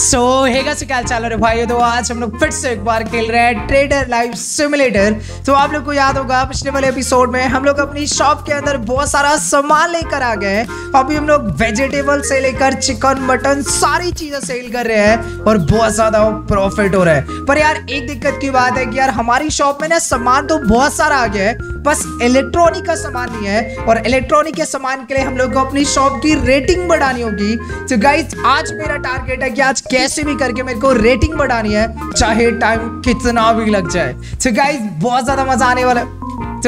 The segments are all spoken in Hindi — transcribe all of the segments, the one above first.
सो हेगा से क्या चाल रहे भाई। तो आज हम लोग फिर से एक बार खेल रहे हैं ट्रेडर लाइफ सिमुलेटर। तो आप लोग को याद होगा पिछले वाले एपिसोड में हम लोग अपनी शॉप के अंदर बहुत सारा सामान लेकर आ गए हैं। अभी हम लोग वेजिटेबल से लेकर चिकन मटन सारी चीजें सेल कर रहे हैं और बहुत ज्यादा प्रॉफिट हो रहा है। पर यार एक दिक्कत की बात है कि यार हमारी शॉप में ना सामान तो बहुत सारा आ गया है, बस इलेक्ट्रॉनिक का सामान नहीं है। और इलेक्ट्रॉनिक के सामान के लिए हम लोग को अपनी शॉप की रेटिंग बढ़ानी होगी। तो गाइस आज मेरा टारगेट है कि आज कैसे भी करके मेरे को रेटिंग बढ़ानी है, चाहे टाइम कितना भी लग जाए। तो गाइस बहुत ज्यादा मजा आने वाला है।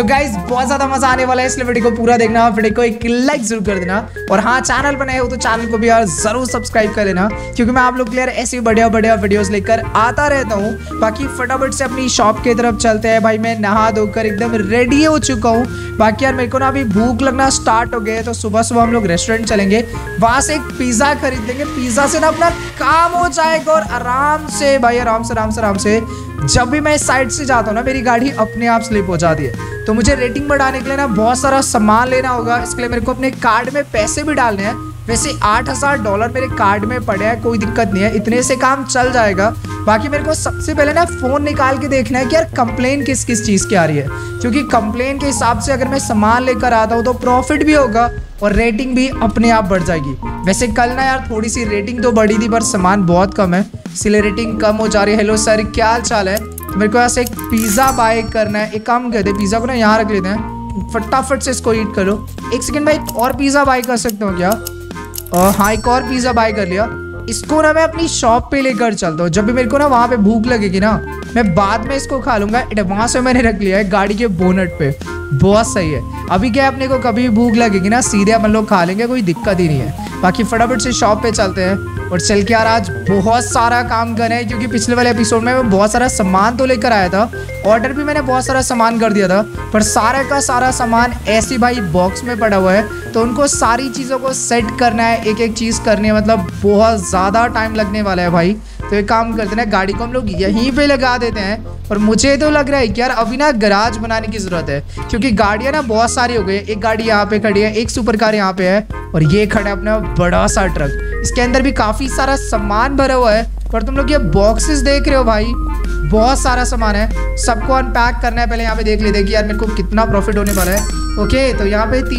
इसलिए वीडियो को पूरा देखना, वीडियो को एक लाइक जरूर कर देना। और हाँ, चैनल पर नए हो तो चैनल को भी यार जरूर सब्सक्राइब कर लेना, क्योंकि मैं आप लोग के लिए ऐसी बढ़िया बढ़िया वीडियोस लेकर आता रहता हूँ। बाकी फटाफट से अपनी शॉप की तरफ चलते हैं भाई। मैं नहा धोकर एकदम रेडी हो चुका हूँ। बाकी यार मेरे को ना अभी भूख लगना स्टार्ट हो गया है, तो सुबह सुबह हम लोग रेस्टोरेंट चलेंगे, वहां से एक पिज्जा खरीद लेंगे। पिज्जा से ना अपना काम हो जाएगा और आराम से भाई आराम से जब भी मैं इस साइड से जाता हूँ ना मेरी गाड़ी अपने आप स्लिप हो जाती है। तो मुझे रेटिंग बढ़ाने के लिए ना बहुत सारा सामान लेना होगा। इसके लिए मेरे को अपने कार्ड में पैसे भी डालने हैं। वैसे $8000 मेरे कार्ड में पड़े हैं, कोई दिक्कत नहीं है, इतने से काम चल जाएगा। बाकी मेरे को सबसे पहले ना फोन निकाल के देखना है कि यार कंप्लेन किस किस चीज़ की आ रही है, क्योंकि कंप्लेन के हिसाब से अगर मैं सामान लेकर आता हूँ तो प्रॉफिट भी होगा और रेटिंग भी अपने आप बढ़ जाएगी। वैसे कल ना यार थोड़ी सी रेटिंग तो बढ़ी थी, पर सामान बहुत कम है, इसलिए रेटिंग कम हो जा रही है। हेलो सर, क्या हाल चाल है? मेरे को यहाँ से एक पिज़्ज़ा बाय करना है। एक काम करते हैं, पिज़्ज़ा को ना यहाँ रख लेते हैं, फटाफट से इसको ईट करो। एक सेकंड भाई, और पिज़्ज़ा बाय कर सकते हो क्या? हाँ, एक और पिज़्ज़ा बाय कर लिया। इसको ना मैं अपनी शॉप पे लेकर चलता हूँ। जब भी मेरे को ना वहाँ पे भूख लगेगी ना, मैं बाद में इसको खा लूँगा। एडवांस में मैंने रख लिया है गाड़ी के बोनट पे, बहुत सही है। अभी क्या अपने को कभी भूख लगेगी ना सीधे अपन लोग खा लेंगे, कोई दिक्कत ही नहीं है। बाकी फटाफट से शॉप पे चलते हैं और चल के यार आज बहुत सारा काम करें हैं, क्योंकि पिछले वाले एपिसोड में मैं बहुत सारा सामान तो लेकर आया था, ऑर्डर भी मैंने बहुत सारा सामान कर दिया था, पर सारा का सारा सामान ऐसी भाई बॉक्स में पड़ा हुआ है। तो उनको सारी चीज़ों को सेट करना है, एक एक चीज़ करनी है, मतलब बहुत ज़्यादा टाइम लगने वाला है भाई। तो एक काम करते हैं, गाड़ी को हम लोग यहीं पे लगा देते हैं। और मुझे तो लग रहा है कि यार अभी ना गराज बनाने की ज़रूरत है, क्योंकि गाड़ियाँ ना बहुत सारी हो गई। एक गाड़ी यहाँ पे खड़ी है, एक सुपर कार यहाँ पे है, और ये खड़ा है अपना बड़ा सा ट्रक। इसके अंदर भी काफ़ी सारा सामान भरा हुआ है। पर तुम लोग ये बॉक्सेस देख रहे हो भाई, बहुत सारा सामान है, सबको अनपैक करना है। पहले यहाँ पे देख लेते हैं कि यार मेरे को कितना प्रॉफिट होने वाला है। ओके, तो यहाँ पे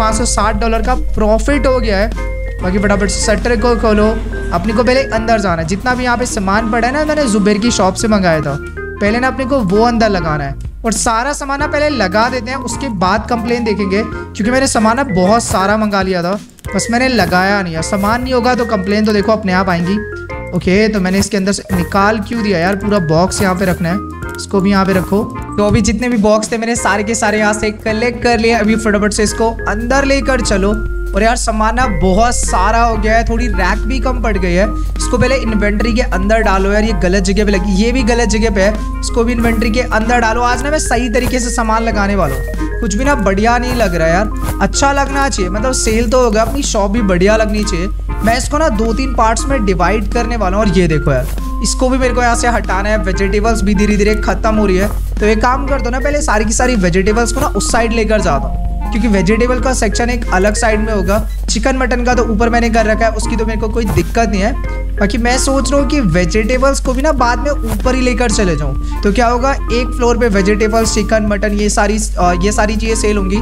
$3560 का प्रॉफिट हो गया है। बाकी फटाफट से शटर को खोलो, अपने को पहले अंदर जाना है। जितना भी यहाँ पे सामान पड़ा है ना, मैंने जुबैर की शॉप से मंगाया था, पहले ना अपने को वो अंदर लगाना है। और सारा सामान ना पहले लगा देते हैं, उसके बाद कंप्लेन देखेंगे, क्योंकि मैंने सामान ना बहुत सारा मंगा लिया था, बस मैंने लगाया नहीं है। सामान नहीं होगा तो कंप्लेन तो देखो अपने आप आएंगी। ओके, तो मैंने इसके अंदर से निकाल क्यों दिया यार, पूरा बॉक्स यहाँ पे रखना है, इसको भी यहाँ पे रखो। तो अभी जितने भी बॉक्स थे मैंने सारे के सारे यहाँ से कलेक्ट कर लिए। अभी फटाफट से इसको अंदर लेकर चलो। और यार सामान ना बहुत सारा हो गया है, थोड़ी रैक भी कम पड़ गई है। इसको पहले इन्वेंट्री के अंदर डालो यार, ये गलत जगह पे लगी, ये भी गलत जगह पे है, इसको भी इन्वेंट्री के अंदर डालो। आज ना मैं सही तरीके से सामान लगाने वाला हूँ, कुछ भी ना बढ़िया नहीं लग रहा है यार, अच्छा लगना चाहिए। मतलब सेल तो हो गया, अपनी शॉप भी बढ़िया लगनी चाहिए। मैं इसको ना 2-3 पार्ट्स में डिवाइड करने वाला हूँ। और ये देखो यार, इसको भी मेरे को यहाँ से हटाना है। वेजिटेबल्स भी धीरे धीरे खत्म हो रही है, तो एक काम कर दो ना, पहले सारी की सारी वेजिटेबल्स को ना उस साइड लेकर जाता हूँ, क्योंकि वेजिटेबल का सेक्शन एक अलग साइड में होगा। चिकन मटन का तो ऊपर मैंने कर रखा है, उसकी तो मेरे को कोई दिक्कत नहीं है। बाकी मैं सोच रहा हूँ कि वेजिटेबल्स को भी ना बाद में ऊपर ही लेकर चले जाऊँ, तो क्या होगा, एक फ्लोर पे वेजिटेबल्स, चिकन मटन, ये सारी चीज़ें सेल होंगी।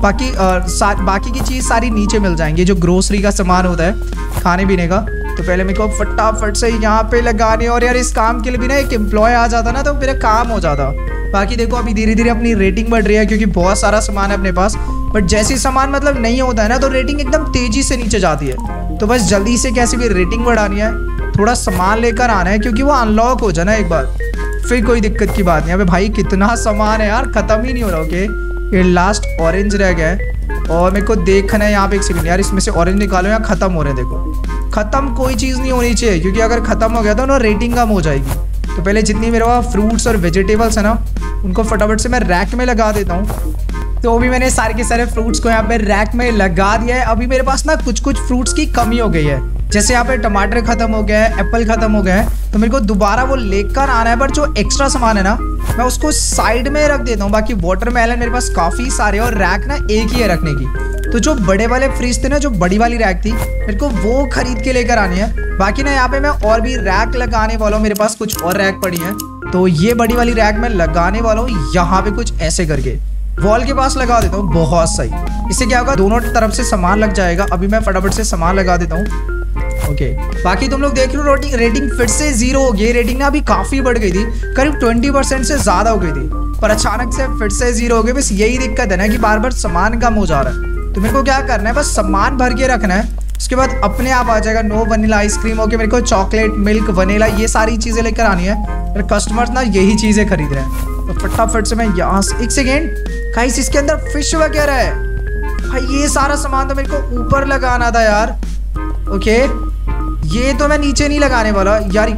बाकी की चीज़ सारी नीचे मिल जाएंगी, जो ग्रोसरी का सामान होता है खाने पीने का। तो पहले मेरे को फटाफट से यहाँ पे लगाने, और यार इस काम के लिए भी ना एक एम्प्लॉय आ जाता ना तो मेरा काम हो जाता। बाकी देखो अभी धीरे धीरे अपनी रेटिंग बढ़ रही है, क्योंकि बहुत सारा सामान है अपने पास। बट जैसे सामान मतलब नहीं होता है ना, तो रेटिंग एकदम तेजी से नीचे जाती है। तो बस जल्दी से कैसे भी रेटिंग बढ़ानी है, थोड़ा सामान लेकर आना है, क्योंकि वो अनलॉक हो जाए ना एक बार, फिर कोई दिक्कत की बात नहीं। अबे भाई कितना सामान है यार, खत्म ही नहीं हो रहा। ओके, ये लास्ट ऑरेंज रह गया है, और मेरे को देखना है यहाँ पे। एक सेकंड यार, इसमें से ऑरेंज निकालो, यहाँ खत्म हो रहे हैं। देखो खत्म कोई चीज़ नहीं होनी चाहिए, क्योंकि अगर खत्म हो गया तो ना रेटिंग कम हो जाएगी। तो पहले जितनी मेरे पास फ्रूट्स और वेजिटेबल्स है ना, उनको फटाफट से मैं रैक में लगा देता हूँ। तो अभी मैंने सारे के सारे फ्रूट्स को यहाँ पे रैक में लगा दिया है। अभी मेरे पास ना कुछ फ्रूट्स की कमी हो गई है, जैसे यहाँ पे टमाटर खत्म हो गया है, एप्पल खत्म हो गया है, तो मेरे को दोबारा वो लेकर आना है। पर जो एक्स्ट्रा सामान है ना मैं उसको साइड में रख देता हूँ। बाकी वाटरमेलन मेरे पास काफ़ी सारे और रैक ना एक ही है रखने की। तो जो बड़े वाले फ्रिज थे ना, जो बड़ी वाली रैक थी, मेरे को वो खरीद के लेकर आनी है। बाकी ना यहाँ पे मैं और भी रैक लगाने वाला हूँ, मेरे पास कुछ और रैक पड़ी हैं। तो ये बड़ी वाली रैक मैं लगाने वाला हूँ यहाँ पे कुछ ऐसे करके वॉल के पास लगा देता हूँ। बहुत सही, इससे क्या होगा दोनों तरफ से सामान लग जाएगा। अभी मैं फटाफट से सामान लगा देता हूँ। ओके बाकी तुम लोग देख लो रेटिंग फिर से 0 हो गई। रेटिंग ना अभी काफी बढ़ गई थी, करीब 20% से ज्यादा हो गई थी, पर अचानक से फिर से 0 हो गई। बस यही दिक्कत है ना कि बार बार सामान कम हो जा रहा है। तो मेरे को क्या करना है, बस सामान भर के रखना है, उसके बाद अपने आप आ जाएगा। नो वनीला आइसक्रीम ओके, मेरे को चॉकलेट मिल्क वनीला ये सारी चीजें लेकर आनी है। मेरे कस्टमर्स ना यही चीजें खरीद रहे हैं। तो फटाफट से मैं यहाँ से 1 सेकेंड गाइस, इसके अंदर फिश वगैरह है भाई। ये सारा सामान तो मेरे को ऊपर लगाना था यार। ओके ये तो मैं नीचे नहीं लगाने वाला यार।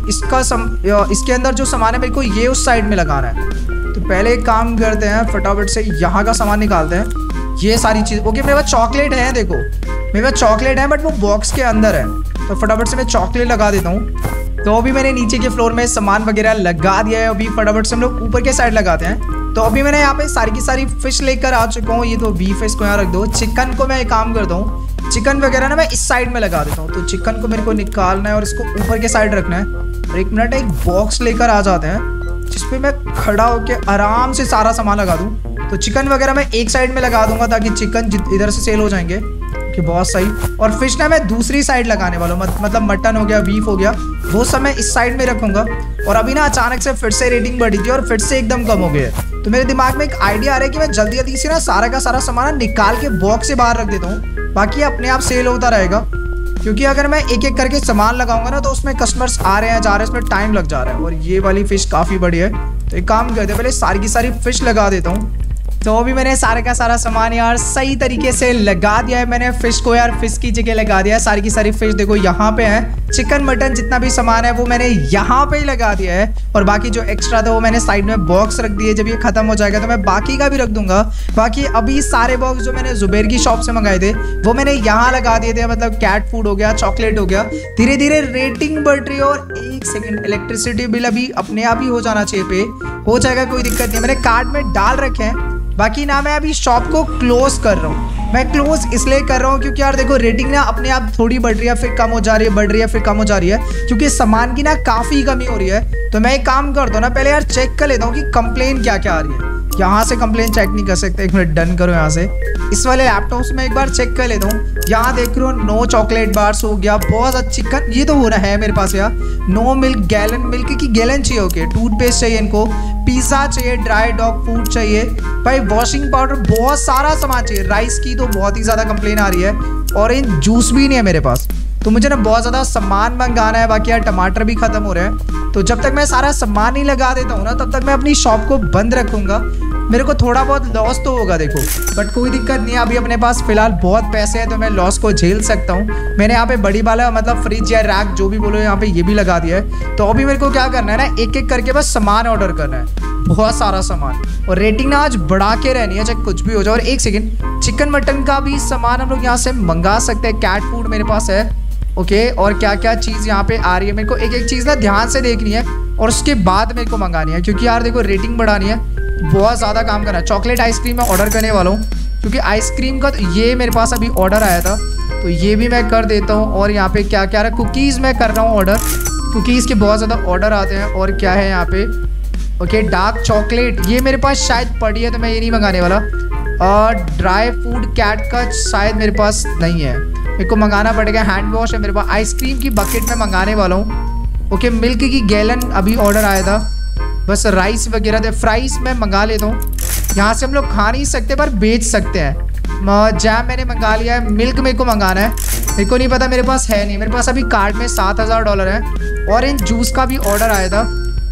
इसके अंदर जो सामान है मेरे को ये उस साइड में लगाना है। तो पहले एक काम करते हैं, फटाफट से यहाँ का सामान निकालते हैं। ये सारी चीज ओके, मेरे पास चॉकलेट है, देखो मेरे पास चॉकलेट है, बट वो बॉक्स के अंदर है। तो फटाफट से मैं चॉकलेट लगा देता हूँ। तो अभी मैंने नीचे के फ्लोर में सामान वगैरह लगा दिया है। अभी फटाफट से हम लोग ऊपर के साइड लगाते हैं। तो अभी मैंने यहाँ पे सारी की सारी फिश लेकर आ चुका हूँ। ये तो बीफ है, इसको यहाँ रख दो। चिकन को मैं एक काम करता हूँ, चिकन वगैरह ना मैं इस साइड में लगा देता हूँ। तो चिकन को मेरे को निकालना है और इसको ऊपर के साइड रखना है। और 1 मिनट, एक बॉक्स लेकर आ जाते हैं जिसपे मैं खड़ा होकर आराम से सारा सामान लगा दूँ। तो चिकन वगैरह मैं एक साइड में लगा दूंगा ताकि चिकन इधर से सेल हो जाएंगे। कि बहुत सही। और फिश ना मैं दूसरी साइड लगाने वाला हूँ, मतलब मटन हो गया, बीफ हो गया, वो सब मैं इस साइड में रखूंगा। और अभी ना अचानक से फिर से रेटिंग बढ़ी थी और फिर से एकदम कम हो गया। तो मेरे दिमाग में एक आइडिया आ रहा है कि मैं जल्दी जल्दी से ना सारा का सारा सामान निकाल के बॉक्स से बाहर रख देता हूँ, बाकी अपने आप सेल होता रहेगा। क्योंकि अगर मैं एक एक करके सामान लगाऊंगा ना तो उसमें कस्टमर्स आ रहे हैं जा रहे हैं, उसमें टाइम लग जा रहा है। और ये वाली फिश काफ़ी बड़ी है, तो एक काम करते हैं पहले सारी की सारी फिश लगा देता हूँ। तो अभी मैंने सारे का सारा सामान यार सही तरीके से लगा दिया है। मैंने फिश को यार फिश की जगह लगा दिया है। सारी की सारी फिश देखो यहाँ पे है। चिकन मटन जितना भी सामान है वो मैंने यहाँ पे ही लगा दिया है। और बाकी जो एक्स्ट्रा था वो मैंने साइड में बॉक्स रख दिए। जब ये खत्म हो जाएगा तो मैं बाकी का भी रख दूंगा। बाकी अभी सारे बॉक्स जो मैंने जुबैर की शॉप से मंगाए थे वो मैंने यहाँ लगा दिए थे। मतलब कैट फूड हो गया, चॉकलेट हो गया। धीरे धीरे रेटिंग बढ़ रही है। और 1 सेकेंड, इलेक्ट्रिसिटी बिल अभी अपने आप ही हो जाना चाहिए, पे हो जाएगा, कोई दिक्कत नहीं। मैंने कार्ड में डाल रखे हैं। बाकी ना मैं अभी शॉप को क्लोज कर रहा हूँ। मैं क्लोज इसलिए कर रहा हूँ क्योंकि यार देखो रेटिंग ना अपने आप थोड़ी बढ़ रही है, फिर कम हो जा रही है, बढ़ रही है, फिर कम हो जा रही है, क्योंकि सामान की ना काफ़ी कमी हो रही है। तो मैं एक काम करता हूँ ना, पहले यार चेक कर लेता हूँ कि कंप्लेन क्या क्या आ रही है। यहाँ से कंप्लेन चेक नहीं कर सकते, 1 मिनट डन करो। यहाँ से इस वाले लैपटॉप से मैं एक बार चेक कर लेता हूँ। यहाँ देख रहे हो नो चॉकलेट बार्स हो गया, बहुत अच्छा चिकन ये तो हो रहा है मेरे पास यार। नो मिल्क गैलन, मिल्क की गैलन चाहिए, ओके। टूथपेस्ट चाहिए इनको, पिज़्ज़ा चाहिए, ड्राई डॉग फूड चाहिए भाई, वॉशिंग पाउडर, बहुत सारा सामान चाहिए। राइस की तो बहुत ही ज़्यादा कंप्लेन आ रही है। ऑरेंज जूस भी नहीं है मेरे पास, तो मुझे ना बहुत ज़्यादा सामान मंगाना है। बाकी यार टमाटर भी खत्म हो रहे हैं। तो जब तक मैं सारा सामान नहीं लगा देता हूँ ना तब तक मैं अपनी शॉप को बंद रखूँगा। मेरे को थोड़ा बहुत लॉस तो होगा देखो, बट कोई दिक्कत नहीं है। अभी अपने पास फिलहाल बहुत पैसे हैं तो मैं लॉस को झेल सकता हूँ। मैंने यहाँ पे बड़ी वाला मतलब फ्रिज या रैक जो भी बोलो यहाँ पे ये भी लगा दिया है। तो अभी मेरे को क्या करना है ना, एक एक करके बस सामान ऑर्डर करना है, बहुत सारा सामान। और रेटिंग ना आज बढ़ा के रहनी है चाहे कुछ भी हो जाए। और 1 सेकेंड, चिकन मटन का भी सामान हम लोग यहाँ से मंगा सकते हैं। कैट फूड मेरे पास है, ओके। और क्या क्या चीज़ यहाँ पे आ रही है मेरे को एक एक चीज़ ना ध्यान से देखनी है और उसके बाद मेरे को मंगानी है। क्योंकि यार देखो रेटिंग बढ़ानी है, बहुत ज़्यादा काम करना है। चॉकलेट आइसक्रीम मैं ऑर्डर करने वाला हूँ क्योंकि आइसक्रीम का तो ये मेरे पास अभी ऑर्डर आया था, तो ये भी मैं कर देता हूँ। और यहाँ पे क्या क्या रहा, कुकीज़ मैं कर रहा हूँ ऑर्डर, कुकीज़ के बहुत ज़्यादा ऑर्डर आते हैं। और क्या है यहाँ पे, ओके, डार्क चॉकलेट ये मेरे पास शायद पड़ी है तो मैं ये नहीं मंगाने वाला। और ड्राई फूड कैट का शायद मेरे पास नहीं है, मेरे को मंगाना पड़ेगा। हैंड वॉश है मेरे पास। आइसक्रीम की बकेट में मंगाने वाला हूँ, ओके। मिल्क की गैलन अभी ऑर्डर आया था। बस राइस वगैरह थे, फ्राइज मैं मंगा लेता हूँ। यहाँ से हम लोग खा नहीं सकते पर बेच सकते हैं। जैम मैंने मंगा लिया है। मिल्क मेरे को मंगाना है, मेरे को नहीं पता, मेरे पास है नहीं। मेरे पास अभी कार्ड में $7000 है। ऑरेंज जूस का भी ऑर्डर आया था,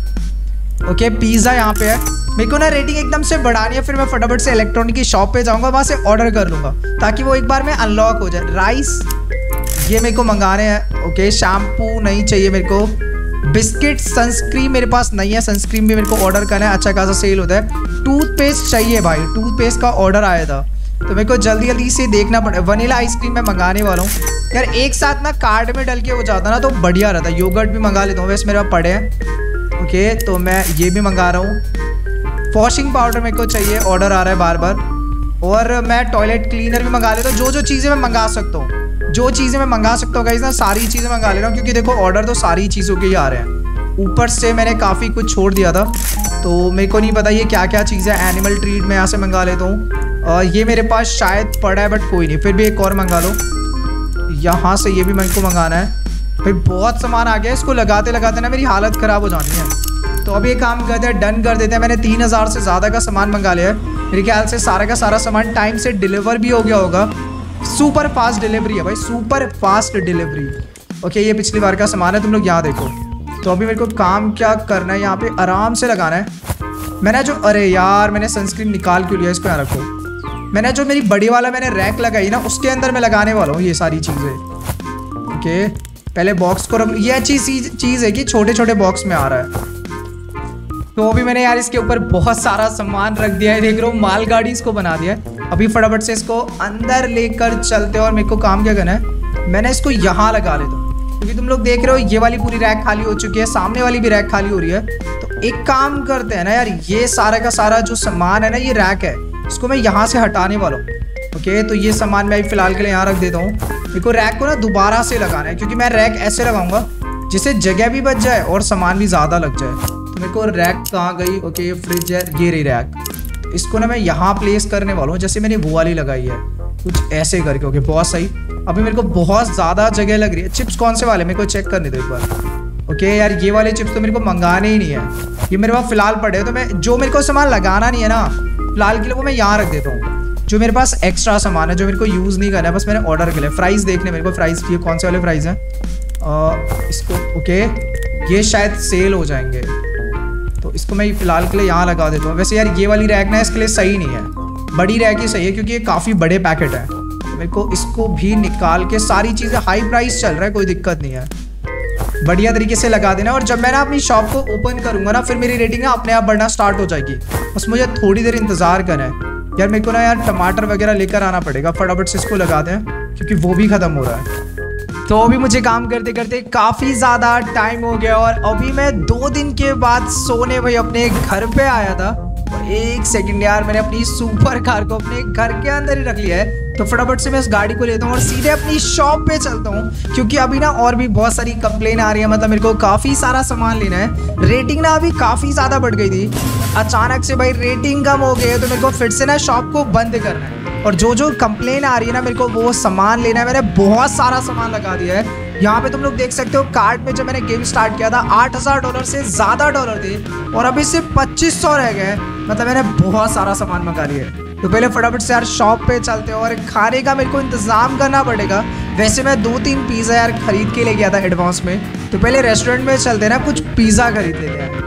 ओके। पिज़्ज़ा यहाँ पे है। मेरे को ना रेटिंग एकदम से बढ़ानी है, फिर मैं फटाफट से इलेक्ट्रॉनिक की शॉप पे जाऊँगा, वहाँ से ऑर्डर कर लूँगा ताकि वो एक बार में अनलॉक हो जाए। राइस ये मेरे को मंगाने हैं, ओके। शैम्पू नहीं चाहिए मेरे को। बिस्किट, सनस्क्रीन मेरे पास नहीं है, सनस्क्रीन भी मेरे को ऑर्डर करना है, अच्छा खासा सेल होता है। टूथपेस्ट चाहिए भाई, टूथपेस्ट का ऑर्डर आया था। तो मेरे को जल्दी जल्दी से देखना पड़े। वनीला आइसक्रीम मैं मंगाने वाला हूँ यार, एक साथ ना कार्ड में डल के हो जाता ना तो बढ़िया रहता। योगर्ट भी मंगा लेता हूँ, वैसे मेरे पास पड़े हैं। ओके तो मैं ये भी मंगा रहा हूँ। वॉशिंग पाउडर मेरे को चाहिए, ऑर्डर आ रहा है बार बार। और मैं टॉयलेट क्लीनर भी मंगा लेता हूँ। जो चीज़ें मैं मंगा सकता हूँ, गाइस ना सारी चीज़ें मंगा ले रहा हूँ, क्योंकि देखो ऑर्डर तो सारी चीज़ों के ही आ रहे हैं। ऊपर से मैंने काफ़ी कुछ छोड़ दिया था, तो मेरे को नहीं पता ये क्या क्या चीज़ है। एनिमल ट्रीट मैं यहाँ से मंगा लेता हूँ। ये मेरे पास शायद पड़ा है बट कोई नहीं, फिर भी एक और मंगा लो। यहाँ से ये भी मेरे को मंगाना है। भाई बहुत सामान आ गया, इसको लगाते लगाते ना मेरी हालत ख़राब हो जानी है। तो अभी एक काम करते हैं, डन कर देते हैं। मैंने 3000 से ज़्यादा का सामान मंगा लिया है। मेरे ख्याल से सारा का सारा सामान टाइम से डिलीवर भी हो गया होगा। सुपर फास्ट डिलीवरी है भाई, सुपर फास्ट डिलीवरी। ओके ये पिछली बार का सामान है, तुम लोग यहाँ देखो। तो अभी मेरे को काम क्या करना है, यहाँ पे आराम से लगाना है। मैंने जो, अरे यार मैंने सनस्क्रीन निकाल क्यों लिया, इसको यहाँ रखो। मैंने जो मेरी बड़ी वाला मैंने रैक लगाई ना, उसके अंदर मैं लगाने वाला हूँ ये सारी चीज़ें। ओके पहले बॉक्स को रख। ये अच्छी चीज़ है कि छोटे छोटे बॉक्स में आ रहा है। तो अभी मैंने यार इसके ऊपर बहुत सारा सामान रख दिया है, देख रहे हो मालगाड़ी इसको बना दिया है। अभी फटाफट से इसको अंदर लेकर चलते हैं। और मेरे को काम क्या करना है, मैंने इसको यहाँ लगा लेता हूँ, क्योंकि तुम लोग देख रहे हो ये वाली पूरी रैक खाली हो चुकी है, सामने वाली भी रैक खाली हो रही है। तो एक काम करते हैं ना यार, ये सारा का सारा जो सामान है ना, ये रैक है, इसको मैं यहाँ से हटाने वाला हूँ। ओके तो ये सामान मैं फिलहाल के लिए यहाँ रख देता हूँ। मेरे को रैक को ना दोबारा से लगाना है, क्योंकि मैं रैक ऐसे लगाऊंगा जिससे जगह भी बच जाए और सामान भी ज़्यादा लग जाए। तो मेरे को रैक कहाँ गई, ओके ये फ्रिज है, ये रही रैक। इसको ना मैं यहाँ प्लेस करने वाला हूँ, जैसे मैंने वो वाली लगाई है, कुछ ऐसे करके। ओके बहुत सही। अभी मेरे को बहुत ज़्यादा जगह लग रही है। चिप्स कौन से वाले मेरे को चेक करने दो एक बार। ओके यार ये वाले चिप्स तो मेरे को मंगाने ही नहीं है, ये मेरे पास फिलहाल पड़े हैं। तो मैं जो मेरे को सामान लगाना नहीं है ना फिलहाल के लिए, वो मैं यहाँ रख देता हूँ। जो मेरे पास एक्स्ट्रा सामान है जो मेरे को यूज़ नहीं करना है, बस मैंने ऑर्डर के लिए। फ्राइज़ देखने मेरे को, फ्राइज़ ये कौन से वाले फ्राइज़ हैं इसको। ओके ये शायद सेल हो जाएंगे, तो इसको मैं फिलहाल के लिए यहाँ लगा देता हूँ। वैसे यार ये वाली रैक ना इसके लिए सही नहीं है, बड़ी रैक ही सही है, क्योंकि ये काफ़ी बड़े पैकेट है। तो मेरे को इसको भी निकाल के, सारी चीज़ें हाई प्राइस चल रहा है, कोई दिक्कत नहीं है, बढ़िया तरीके से लगा देना। और जब मैं ना अपनी शॉप को ओपन करूँगा ना, फिर मेरी रेटिंग ना अपने आप बढ़ना स्टार्ट हो जाएगी। बस मुझे थोड़ी देर इंतज़ार करना है यार। मेरे को ना यार टमाटर वगैरह लेकर आना पड़ेगा, फटाफट से इसको लगाते हैं, क्योंकि वो भी ख़त्म हो रहा है। तो अभी मुझे काम करते करते काफ़ी ज़्यादा टाइम हो गया, और अभी मैं 2 दिन के बाद सोने भाई अपने घर पे आया था। और एक सेकंड यार, मैंने अपनी सुपर कार को अपने घर के अंदर ही रख लिया है। तो फटाफट से मैं इस गाड़ी को लेता हूँ और सीधे अपनी शॉप पे चलता हूँ, क्योंकि अभी ना और भी बहुत सारी कंप्लेन आ रही है। मतलब मेरे को काफ़ी सारा सामान लेना है। रेटिंग ना अभी काफ़ी ज़्यादा बढ़ गई थी, अचानक से भाई रेटिंग कम हो गई है, तो मेरे को फिर से ना शॉप को बंद करना है। और जो कंप्लेन आ रही है ना, मेरे को वो सामान लेना है। मैंने बहुत सारा सामान लगा दिया है। यहाँ पे तुम लोग देख सकते हो, कार्ड में जब मैंने गेम स्टार्ट किया था $8000 से ज़्यादा डॉलर थे, और अभी सिर्फ 2500 रह गए। मतलब मैंने बहुत सारा सामान मंगा लिया है। तो पहले फटाफट से यार शॉप पे चलते हो, और खाने का मेरे को इंतज़ाम करना पड़ेगा। वैसे मैं 2-3 पिज़्ज़ा यार खरीद के ले गया था एडवांस में। तो पहले रेस्टोरेंट में चलते ना, कुछ पिज़्ज़ा खरीद लेते हैं।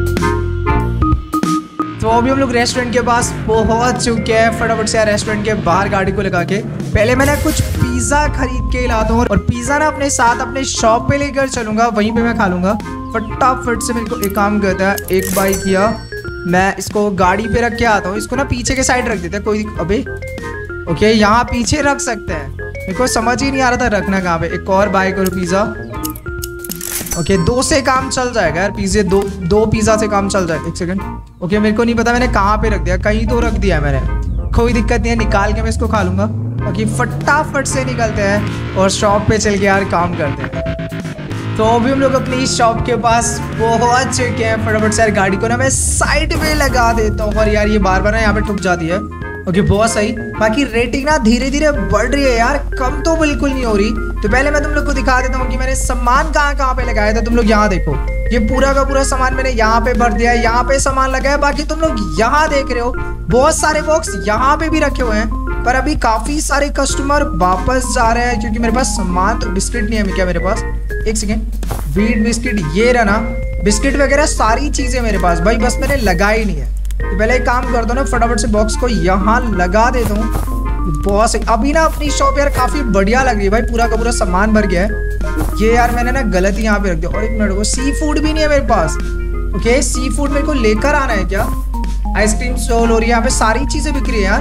तो अभी हम लोग रेस्टोरेंट के पास पहुंच चुके हैं। फटाफट से यार रेस्टोरेंट के बाहर गाड़ी को लगा के पहले मैंने कुछ पिज़्ज़ा खरीद के लाता हूँ, और पिज़्ज़ा ना अपने साथ अपने शॉप पे लेकर चलूँगा, वहीं पे मैं खा लूँगा। फटाफट से मेरे को एक काम करता है, एक बाई किया, मैं इसको गाड़ी पे रख के आता हूँ। इसको ना पीछे के साइड रख देते हैं, कोई अबे ओके यहाँ पीछे रख सकते हैं। मेरे को समझ ही नहीं आ रहा था रखना कहाँ पे। एक और बाई करो पिज़्ज़ा। ओके 2 से काम चल जाएगा यार, पिज़्ज़े दो पिज़्ज़ा से काम चल जाएगा। एक सेकंड, ओके मेरे को नहीं पता मैंने कहाँ पे रख दिया, कहीं तो रख दिया है मैंने, कोई दिक्कत नहीं है, निकाल के मैं इसको खा लूँगा। ओके फटाफट से निकलते हैं और शॉप पे चल के यार काम करते हैं। तो अभी हम लोग अपनी शॉप के पास पहुँच चुके हैं। फटाफट से यार गाड़ी को ना मैं साइड में लगा देता हूँ, और यार ये बार बार ना यहाँ पे ठुक जाती है। ओके बहुत सही। बाकी रेटिंग ना धीरे धीरे बढ़ रही है यार, कम तो बिल्कुल नहीं हो रही। तो पहले मैं तुम लोग को दिखा देता हूँ कि मैंने सामान कहाँ कहाँ पे लगाया था। तुम लोग यहाँ देखो, ये पूरा का पूरा सामान मैंने यहाँ पे भर दिया है, यहाँ पे सामान लगाया। बाकी तुम लोग यहाँ देख रहे हो बहुत सारे बॉक्स यहाँ पे भी रखे हुए हैं, पर अभी काफी सारे कस्टमर वापस जा रहे हैं, क्योंकि मेरे पास सामान तो बिस्किट नहीं है क्या मेरे पास। एक सेकेंड, व्हीट बिस्किट ये रहा ना, बिस्किट वगैरह सारी चीजें मेरे पास भाई, बस मैंने लगाई नहीं है। तो पहले एक काम करता हूँ ना, फटाफट से बॉक्स को यहाँ लगा देता हूँ। बहुत सही। अभी ना अपनी शॉप यार काफी बढ़िया लग रही है भाई, पूरा का पूरा सामान भर गया है। ये यार मैंने ना गलत यहाँ पे रख दिया। और एक मिनट, वो सी फूड भी नहीं है मेरे पास। ओके सी फूड मेरे को लेकर आना है क्या। आइसक्रीम स्टॉल हो रही है यहाँ पे, सारी चीजें बिक रही है यार।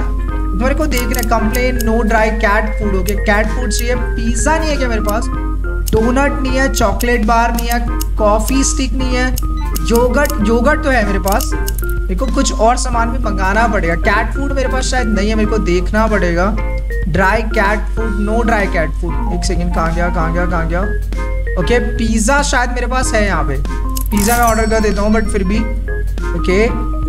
तो मेरे को देखना है। Complain no dry cat food. Okay cat food चाहिए। पिज्जा नहीं है क्या मेरे पास? डोनट नहीं है, चॉकलेट बार नहीं है, कॉफी स्टिक नहीं है, योगर्ट तो है मेरे पास। मेरे को कुछ और सामान भी मंगाना पड़ेगा। कैट फूड मेरे पास शायद नहीं है, मेरे को देखना पड़ेगा। Dry cat food, no dry cat food. एक सेकेंड, कहाँ गया? ओके पिज्जा शायद मेरे पास है यहाँ पे। पिज्जा मैं ऑर्डर कर देता हूँ, बट फिर भी ओके।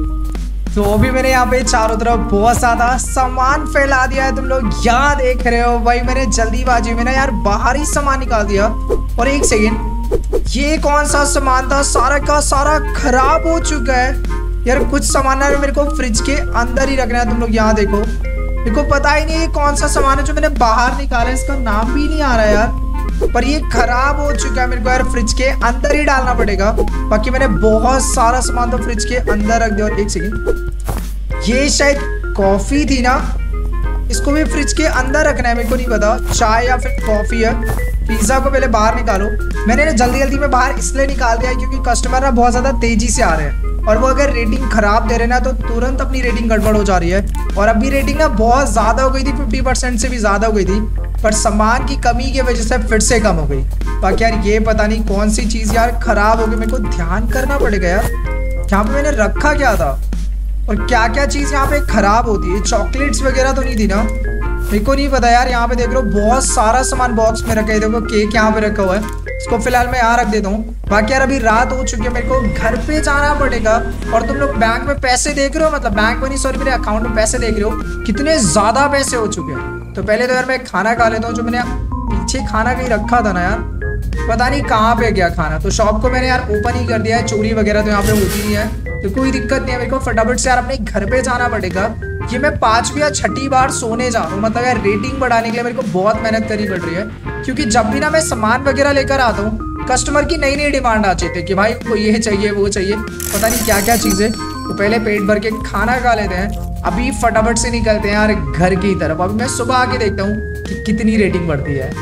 तो अभी मैंने यहाँ पे चारों तरफ बहुत ज्यादा सामान फैला दिया है। तुम लोग यहाँ देख रहे हो भाई, मैंने जल्दीबाजी में ना यार बाहर ही सामान निकाल दिया। और एक सेकेंड, ये कौन सा सामान था? सारा का सारा खराब हो चुका है यार। कुछ सामान ना मेरे को फ्रिज के अंदर ही रखना है। तुम लोग यहाँ देखो, मेरे को पता ही नहीं ये कौन सा सामान है जो मैंने बाहर निकाला है। इसका नाम भी नहीं आ रहा है यार, पर ये खराब हो चुका है। मेरे को यार फ्रिज के अंदर ही डालना पड़ेगा। बाकी मैंने बहुत सारा सामान तो फ्रिज के अंदर रख दिया। और एक सेकेंड, ये शायद कॉफी थी ना, इसको भी फ्रिज के अंदर रखना है। मेरे को नहीं पता चाय या फिर कॉफी है। पिज्जा को पहले बाहर निकालो। मैंने जल्दी में बाहर इसलिए निकाल दिया क्योंकि कस्टमर ना बहुत ज्यादा तेजी से आ रहे हैं, और वो अगर रेटिंग खराब दे रहे ना तो तुरंत अपनी रेटिंग गड़बड़ हो जा रही है। और अभी रेटिंग ना बहुत ज्यादा हो गई थी, 50% से भी ज्यादा हो गई थी, पर सामान की कमी की वजह से फिर से कम हो गई। बाकी यार ये पता नहीं कौन सी चीज यार खराब हो गई। मेरे को ध्यान करना पड़ेगा यार, यहाँ पे मैंने रखा क्या था और क्या क्या चीज यहाँ पे खराब होती है। चॉकलेट्स वगैरह तो नहीं थी ना? मेरे को नहीं पता यार। यहाँ पे देख लो बहुत सारा सामान बॉक्स में रखा है। देखो केक यहाँ पे रखा हुआ है, इसको फिलहाल मैं यहाँ रख देता हूँ। बाकी यार अभी रात हो चुकी है, मेरे को घर पे जाना पड़ेगा। और तुम लोग बैंक में पैसे देख रहे हो, मतलब बैंक में नहीं सॉरी, मेरे अकाउंट में पैसे देख रहे हो, कितने ज्यादा पैसे हो चुके हैं। तो पहले तो यार मैं खाना खा लेता हूँ। जो मैंने पीछे खाना कहीं रखा था ना यार, पता नहीं कहाँ पे गया खाना। तो शॉप को मैंने यार ओपन ही कर दिया है। चोरी वगैरह तो यहाँ पे होती नहीं है, तो कोई दिक्कत नहीं है। मेरे को फटाफट से यार अपने घर पे जाना पड़ेगा। ये मैं 5वीं या 6ठी बार सोने जा रहा हूँ। मतलब यार रेटिंग बढ़ाने के लिए मेरे को बहुत मेहनत करनी पड़ रही है, क्योंकि जब भी ना मैं सामान वगैरह लेकर आता हूँ, कस्टमर की नई डिमांड आ जाती है कि भाई को ये चाहिए वो चाहिए, पता नहीं क्या क्या चीज़ें। तो पहले पेट भर के खाना खा लेते हैं, अभी फटाफट से निकलते हैं यार घर की तरफ। अभी मैं सुबह आके देखता हूँ कि कितनी रेटिंग बढ़ती है।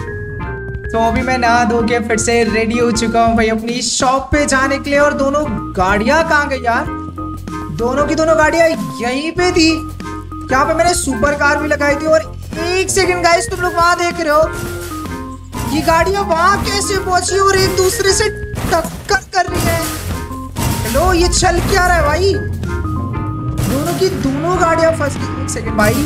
तो अभी मैं नहा धो के फिर से रेडी हो चुका हूँ भाई अपनी शॉप पे जाने के लिए। और दोनों गाड़ियाँ कहाँ गई यार? दोनों की दोनों गाड़ियाँ यहीं पे थी। यहाँ पे मैंने सुपर कार भी लगाई थी। और एक सेकंड गाइस, तुम लोग वहां देख रहे हो, ये गाड़ियां वहां कैसे पहुंची और एक दूसरे से टक्कर कर रही है? हेलो, ये चल क्या रहा है भाई? दोनों की दोनों गाड़ियां फंस गई। एक सेकंड भाई,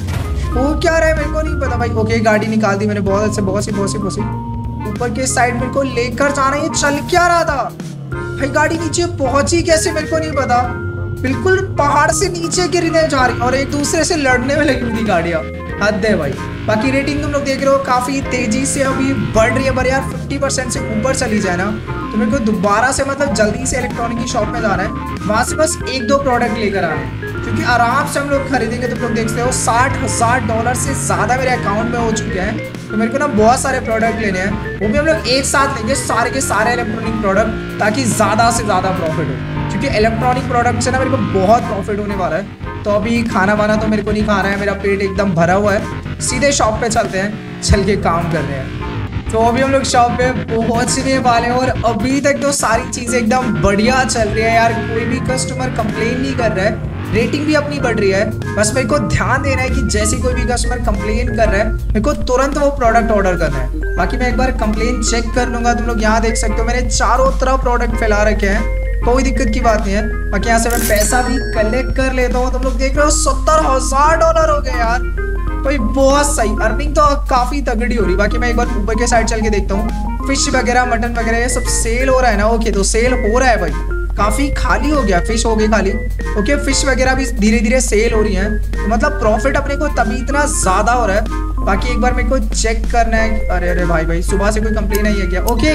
वो क्या रहा है मेरे को नहीं पता भाई। ओके गाड़ी निकाल दी मैंने, बहुत अच्छे, बहुत सी ऊपर के साइड मेरे को लेकर जाना। ये चल क्या रहा था भाई? गाड़ी नीचे पहुंची कैसे मेरे को नहीं पता। बिल्कुल पहाड़ से नीचे गिरने जा रही और एक दूसरे से लड़ने में लगी हुई गाड़ियां। हद है भाई। बाकी रेटिंग तुम लोग देख रहे हो काफी तेजी से अभी बढ़ रही है। पर यार 50% से ऊपर चली जाए ना तो मेरे को दोबारा से मतलब जल्दी से इलेक्ट्रॉनिक की शॉप में जाना है, वहां से बस 1-2 प्रोडक्ट लेकर आना है, क्योंकि आराम से हम लोग खरीदेंगे। तुम लोग देखते हो $60,000 से ज्यादा मेरे अकाउंट में हो चुके हैं। तो मेरे को ना बहुत सारे प्रोडक्ट लेने हैं, वो भी हम लोग एक साथ लेंगे, सारे के सारे इलेक्ट्रॉनिक प्रोडक्ट, ताकि ज्यादा से ज्यादा प्रॉफिट हो। क्योंकि इलेक्ट्रॉनिक प्रोडक्ट से ना मेरे को बहुत प्रॉफिट होने वाला है। तो अभी खाना वाना तो मेरे को नहीं खाना है, मेरा पेट एकदम भरा हुआ है। सीधे शॉप पे चलते हैं, चल के काम कर रहे हैं। तो अभी हम लोग शॉप पे पहुंचने वाले हैं और अभी तक तो सारी चीजें एकदम बढ़िया चल रही है यार। कोई भी कस्टमर कंप्लेन नहीं कर रहा है, रेटिंग भी अपनी बढ़ रही है। बस मेरे को ध्यान देना है कि जैसे कोई भी कस्टमर कंप्लेन कर रहा है, मेरे को तुरंत वो प्रोडक्ट ऑर्डर करना है। बाकी मैं एक बार कंप्लेन चेक कर लूंगा। तुम लोग यहाँ देख सकते हो मैंने चारों तरफ प्रोडक्ट फैला रखे हैं, कोई दिक्कत की बात नहीं है। बाकी यहाँ से मैं पैसा भी कलेक्ट कर लेता हूँ। तुम लोग देख रहे हो $70,000 हो गए यार भाई, बहुत सही। अर्निंग तो काफी तगड़ी हो रही। बाकी मैं एक बार ऊपर के साइड चल के देखता हूँ, फिश वगैरह मटन वगैरह ये सब सेल हो रहा है ना। ओके तो सेल हो रहा है भाई, काफी खाली हो गया, फिश हो गई खाली। ओके फिश वगैरह भी धीरे धीरे सेल हो रही है, तो मतलब प्रॉफिट अपने को तभी इतना ज्यादा हो रहा है। बाकी एक बार मेरे को चेक करना है। अरे अरे भाई सुबह से कोई कंप्लेन नहीं है क्या? ओके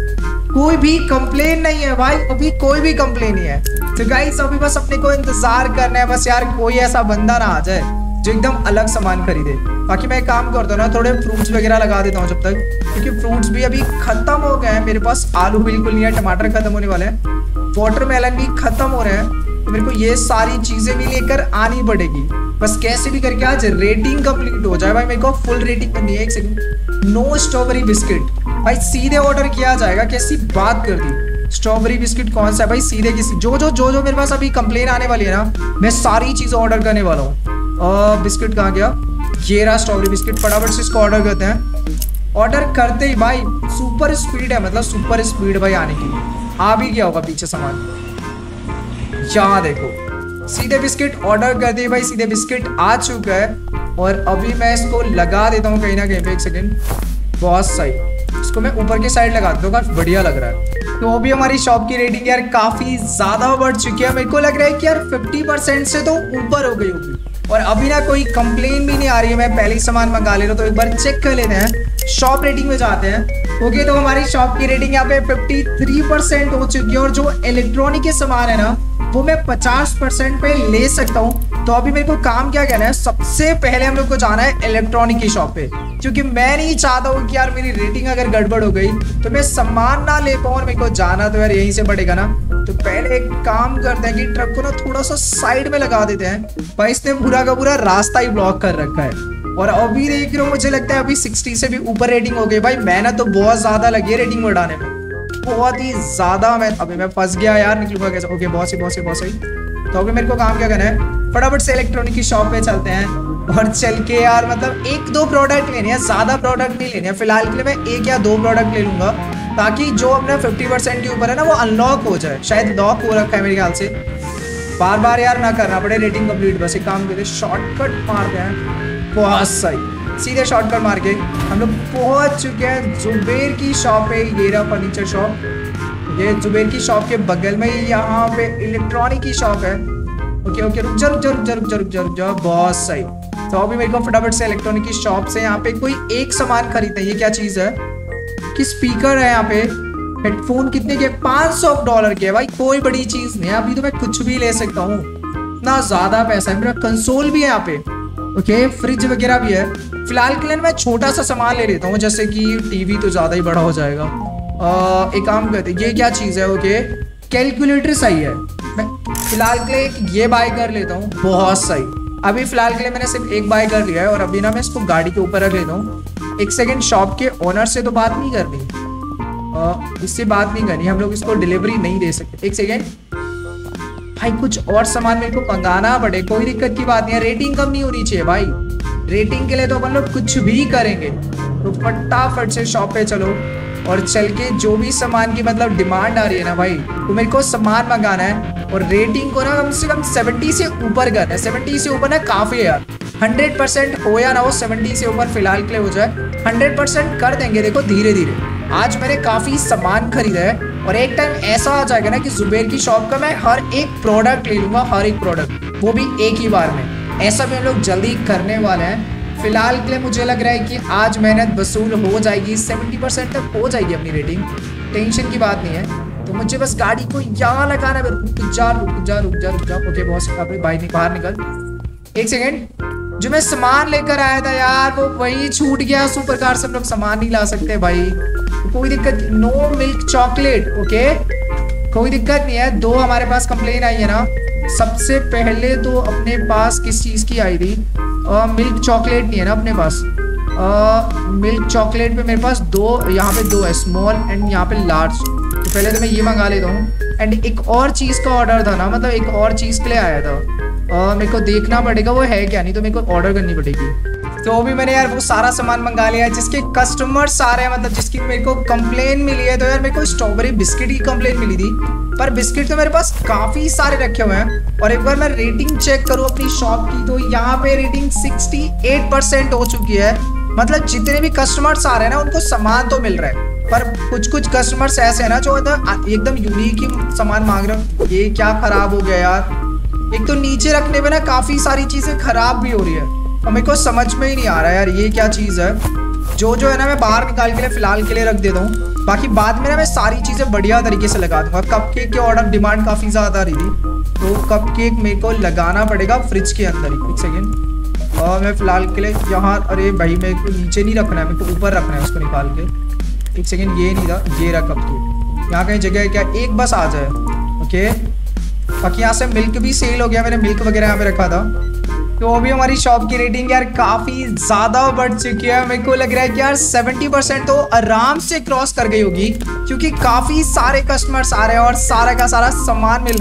कोई भी कंप्लेन नहीं है भाई, अभी कोई भी कंप्लेन नहीं है। तो गाइस अभी बस अपने को इंतजार करना है बस यार, कोई ऐसा बंदा ना आ जाए जो एकदम अलग सामान खरीदे। बाकी मैं एक काम करता हूँ ना, थोड़े फ्रूट्स वगैरह लगा देता हूँ जब तक, क्योंकि फ्रूट्स भी अभी खत्म हो गए हैं मेरे पास। आलू बिल्कुल नहीं है, टमाटर खत्म होने वाले हैं, वाटरमेलन भी खत्म हो रहे हैं। तो मेरे को ये सारी चीजें भी लेकर आनी पड़ेगी। बस कैसे भी करके आज रेटिंग कंप्लीट हो जाए भाई। मेरे को फुल रेटिंग करनी है। एक सेकंड, नो स्ट्रॉबेरी बिस्किट भाई सीधे ऑर्डर किया जाएगा, कैसी बात कर दी। स्ट्रॉबेरी बिस्किट कौन सा है भाई? सीधे किसी जो मेरे पास अभी कंप्लेन आने वाली है ना, मैं सारी चीजें ऑर्डर करने वाला हूँ। बिस्किट कहाँ गया? ये रहा स्ट्रॉबेरी बिस्किट। फटाफट से इसको ऑर्डर करते हैं। ऑर्डर करते ही भाई सुपर स्पीड है, मतलब सुपर स्पीड भाई आने की। आ भी गया होगा पीछे सामान, यहाँ देखो सीधे बिस्किट ऑर्डर कर दिए भाई, सीधे बिस्किट आ चुका है। और अभी मैं इसको लगा देता हूँ कहीं ना कहीं पे। एक सेकेंड, बहुत सही। इसको मैं ऊपर की साइड लगा देता हूँ, काफी बढ़िया लग रहा है। तो अभी हमारी शॉप की रेटिंग यार काफी ज्यादा बढ़ चुकी है। मेरे को लग रहा है कि यार 50% से तो ऊपर हो गई होगी। और अभी ना कोई कंप्लेन भी नहीं आ रही है। मैं पहले ही सामान मंगा ले रहा हूँ, तो एक बार चेक कर लेते हैं। शॉप रेटिंग में जाते हैं। ओके, तो हमारी शॉप की रेटिंग यहाँ पे 53% हो चुकी है। और जो इलेक्ट्रॉनिक के सामान है ना, वो मैं 50% पे ले सकता हूँ। तो अभी मेरे को काम क्या करना है, सबसे पहले हम लोग को जाना है इलेक्ट्रॉनिक की शॉप पे, क्योंकि मैं नहीं चाहता हूँ कि यार मेरी रेटिंग अगर गड़बड़ हो गई तो मैं सामान ना ले पाऊँ। और मेरे को जाना तो यार यहीं से पड़ेगा ना। तो पहले एक काम करते हैं कि ट्रक को ना थोड़ा सा साइड में लगा देते हैं। भाई इसने पूरा का पूरा रास्ता ही ब्लॉक कर रखा है। और अभी देख रहे हो, मुझे लगता है अभी 60 से भी ऊपर रेटिंग हो गई। भाई मेहनत तो बहुत ज्यादा लगी है रेटिंग बढ़ाने में, बहुत ही ज्यादा। मैं अभी मैं फंस गया यार, निकलूंगा कैसे? ओके, बहुत सही। तो अभी मेरे को काम क्या करना है, फटाफट से इलेक्ट्रॉनिक की शॉप पे चलते हैं। और चल के यार मतलब 1-2 प्रोडक्ट लेने हैं, ज्यादा प्रोडक्ट नहीं लेने हैं। फिलहाल के लिए मैं 1 या 2 प्रोडक्ट ले लूंगा, ताकि जो अपना 50% के ऊपर है ना वो अनलॉक हो जाए। शायद लॉक हो रखा है मेरे ख्याल से। बार बार यार ना करना पड़े रेटिंग कंप्लीट। बस एक काम करते, शॉर्टकट मारते हैं। बहुत सही, सीधे शॉर्टकट मार के हम लोग पहुंच चुके हैं जुबेर की शॉप पे। ये रहा फर्नीचर शॉप। ये जुबेर की शॉप के बगल में ही यहाँ पे इलेक्ट्रॉनिक की शॉप है। ओके, रुक जा। बहुत सही। तो अभी मेरे को फटाफट से इलेक्ट्रॉनिक की शॉप से यहाँ पे कोई एक सामान खरीदना है। ये क्या चीज है? कि स्पीकर है यहाँ पे। हेडफोन कितने के? $500 के। भाई कोई बड़ी चीज नहीं है, अभी तो मैं कुछ भी ले सकता हूँ, इतना ज्यादा पैसा है। मेरा कंसोल भी है यहाँ पे। ओके, फ्रिज वगैरह भी है। फिलहाल के लिए मैं छोटा सा सामान ले लेता हूँ, जैसे कि टीवी तो ज्यादा ही बड़ा हो जाएगा। एक काम करते, ये क्या चीज है? ओके, कैलकुलेटर सही है। मैं फिलहाल के लिए ये बाय कर लेता हूँ। बहुत सही। अभी फिलहाल के लिए मैंने सिर्फ एक बाय कर लिया है। और अभी ना मैं इसको गाड़ी के ऊपर रख लेता हूँ। एक सेकेंड, शॉप के ओनर से तो बात नहीं करनी, इससे बात नहीं करनी। हम लोग इसको डिलीवरी नहीं दे सकते। एक सेकेंड भाई, कुछ और सामान मेरे को मंगाना पड़े, कोई दिक्कत की बात नहीं है। रेटिंग कम नहीं होनी चाहिए भाई, रेटिंग के लिए तो अपन लोग कुछ भी करेंगे। तो फटाफट से शॉप पे चलो और चल के जो भी सामान की मतलब डिमांड आ रही है ना भाई, तो मेरे को सामान मंगाना है। और रेटिंग को ना कम से कम 70 से ऊपर करना है। 70 से ऊपर ना काफी है यार। 100% हो या ना हो, 70 से ऊपर फिलहाल के लिए हो जाए। 100% कर देंगे। देखो धीरे धीरे आज मैंने काफी सामान खरीदा है। और एक टाइम ऐसा आ जाएगा ना कि जुबेर की शॉप का मैं हर एक प्रोडक्ट ले लूंगा, हर एक प्रोडक्ट, वो भी एक ही बार में। ऐसा भी हम लोग जल्दी करने वाले हैं। फिलहाल के लिए मुझे लग रहा है कि आज मेहनत वसूल हो जाएगी। 70% तक हो जाएगी अपनी रेटिंग, टेंशन की बात नहीं है। तो मुझे बस गाड़ी को यहाँ लगाना है। रुक जा। ओके बॉस, भाई बाहर निकल। एक सेकेंड, जो मैं सामान लेकर आया था यार वो वही छूट गया। सुपर कार से हम लोग सामान नहीं ला सकते भाई, कोई दिक्कत। No milk chocolate. ओके, कोई दिक्कत नहीं है। 2 हमारे पास कंप्लेन आई है ना। सबसे पहले तो अपने पास किस चीज की आई थी? मिल्क चॉकलेट नहीं है ना अपने पास। मिल्क चॉकलेट पे मेरे पास 2, यहाँ पे 2 है, स्मॉल एंड यहाँ पे लार्ज। तो पहले तो मैं ये मंगा लेता हूँ। एंड एक और चीज का ऑर्डर था ना, मतलब एक और चीज के लिए आया था। मेरे को देखना पड़ेगा वो है क्या, नहीं तो मेरे को ऑर्डर करनी पड़ेगी। तो भी मैंने यार वो सारा सामान मंगा लिया है जिसके कस्टमर्स आ रहे हैं, मतलब जिसकी मेरे को कंप्लेन मिली है। तो यार मेरे को स्ट्रॉबेरी बिस्किट की कंप्लेन मिली थी, पर बिस्किट तो मेरे पास काफी सारे रखे हुए हैं। और एक बार मैं रेटिंग चेक करूँ अपनी शॉप की, तो यहाँ पे रेटिंग 68% हो चुकी है। मतलब जितने भी कस्टमर्स आ रहे हैं ना उनको सामान तो मिल रहा है, पर कुछ कस्टमर्स ऐसे है ना जो एकदम यूनिक ही सामान मांग रहे हैं। ये क्या खराब हो गया यार? एक तो नीचे रखने पे ना काफी सारी चीजें खराब भी हो रही है और मेरे को समझ में ही नहीं आ रहा यार ये क्या चीज है। जो है ना मैं बाहर निकाल के लिए फिलहाल के लिए रख देता हूँ, बाकी बाद में ना मैं सारी चीजें बढ़िया तरीके से लगा दूंगा। कपकेक के ऑर्डर डिमांड काफी ज्यादा आ रही थी, तो कपकेक मेरे को लगाना पड़ेगा फ्रिज के अंदर ही। एक सेकेंड, और मैं फिलहाल के लिए यहाँ, अरे भाई मेरे को नीचे नहीं रखना है, मेरे को ऊपर रखना है उसको निकाल के। एक सेकेंड, ये नहीं था, ये रहा कपकेक। यहाँ कहीं जगह है क्या? एक बस आ जाए। ओके, बाकी यहाँ से मिल्क भी सेल हो गया, मैंने मिल्क वगैरह यहाँ पे रखा था। तो अभी हमारी शॉप की रेटिंग यार काफी ज्यादा बढ़ चुकी है। मेरे को लग रहा है कि यार 70% तो आराम से क्रॉस कर गई होगी, क्योंकि काफी सारे कस्टमर्स आ रहे हैं और सारा का सारा सामान मिल रहा है।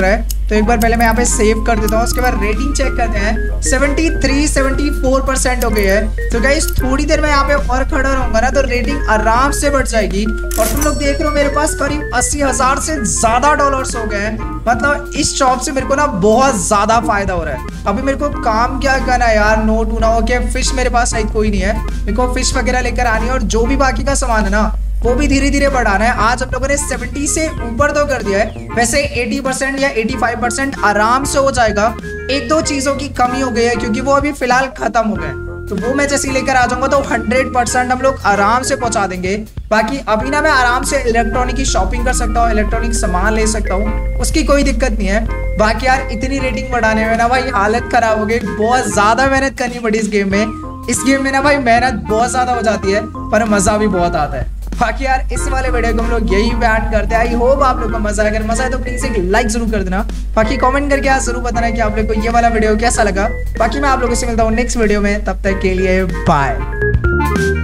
तो एक बार पहले मैं यहाँ पे सेव कर देता हूँ, उसके बाद रेटिंग चेक करते हैं। 73-74% हो गई है। तो गाइस थोड़ी देर में यहाँ पे और खड़ा रहूंगा ना तो रेटिंग आराम से बढ़ जाएगी। और तुम लोग देख रहे हो मेरे पास करीब 80,000 से ज्यादा डॉलर्स हो गए हैं। मतलब इस शॉप से मेरे को ना बहुत ज्यादा फायदा हो रहा है। अभी मेरे को काम क्या करना है यार, नो टूना हो के फिश मेरे पास शायद कोई नहीं है, मेरे को फिश वगैरह लेकर आनी है और जो भी बाकी का सामान है ना वो भी धीरे धीरे बढ़ाना है। आज हम लोगों ने 70 से ऊपर तो कर दिया है, वैसे 80% या 85% आराम से हो जाएगा। एक दो चीजों की कमी हो गई है क्योंकि वो अभी फिलहाल खत्म हो गए, तो वो मैं जैसे लेकर आ जाऊंगा तो 100% हम लोग आराम से पहुंचा देंगे। बाकी अभी ना मैं आराम से इलेक्ट्रॉनिक की शॉपिंग कर सकता हूँ, इलेक्ट्रॉनिक सामान ले सकता हूँ, उसकी कोई दिक्कत नहीं है। बाकी यार इतनी रेटिंग बढ़ाने में ना भाई हालत खराब हो गई, बहुत ज्यादा मेहनत करनी पड़ी इस गेम में। इस गेम में ना भाई मेहनत बहुत ज्यादा हो जाती है पर मजा भी बहुत आता है। बाकी यार इस वाले वीडियो को हम लोग यही बैन करते हैं। आई होप आप लोग को मजा आया, अगर मजा है तो प्लीज एक लाइक जरूर कर देना। बाकी कमेंट करके यार जरूर बताना कि आप लोग को ये वाला वीडियो कैसा लगा। बाकी मैं आप लोगों से मिलता हूँ नेक्स्ट वीडियो में, तब तक के लिए बाय।